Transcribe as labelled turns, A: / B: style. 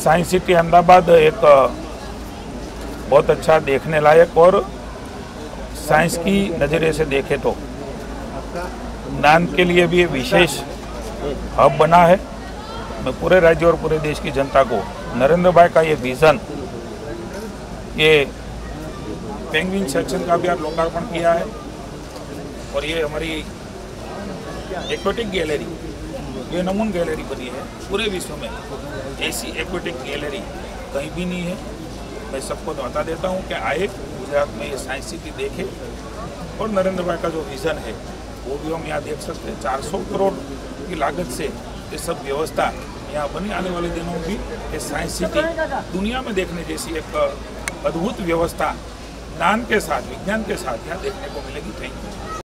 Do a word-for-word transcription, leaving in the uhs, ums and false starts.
A: Science city Ahmedabad एक बहुत अच्छा देखने लायक और साइंस की नज़रिए से देखे तो ज्ञान के लिए भी विशेष हब बना है। मैं पूरे राज्य और पूरे देश की जनता को नरेंद्र भाई का ये विज़न, ये पेंगुइन सेक्शन का भी आज लोकार्पण किया है और ये हमारी एक्वेटिक गैलरी, ये नमून गैलरी बनी है पूरे विश्व में। ऐसी एक्वेटिक गैलरी कहीं भी नहीं है। मैं सबको बता देता हूँ कि आए गुजरात में ये साइंस सिटी देखे और नरेंद्र भाई का जो विज़न है वो भी हम यहाँ देख सकते हैं। चार सौ करोड़ की लागत से ये सब व्यवस्था यहाँ बनी। आने वाले दिनों में भी ये साइंस सिटी दुनिया में देखने जैसी एक अद्भुत व्यवस्था ज्ञान के साथ, विज्ञान के साथ यहाँ देखने को मिलेगी। Thank you.